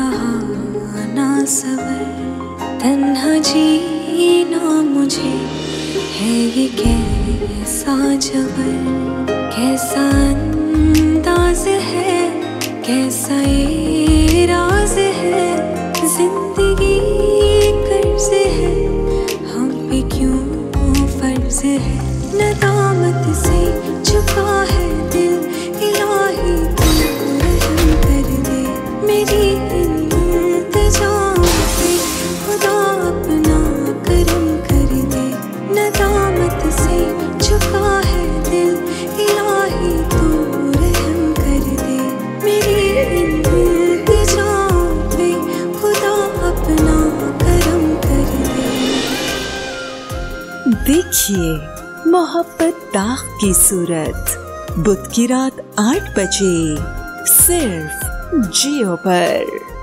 रहा ना सबर, तन्हा जीना मुझे है ये कैसा जबर। कैसा अंदाज है, कैसा ये राज है, जिंदगी कर्ज है, हम पे क्यों फर्ज है। नदामत से झुका है दिल, इलाही तू रहम कर दे। मेरी इल्तिजा पे खुदा अपना करम कर दे। नदामत से झुका है दिल, इलाही तू रहम कर दे। मेरी इल्तिजा पे खुदा अपना करम कर दे। देखिए मोहब्बत दाग की सूरत, बुध की रात 8 बजे सिर्फ जियो पर।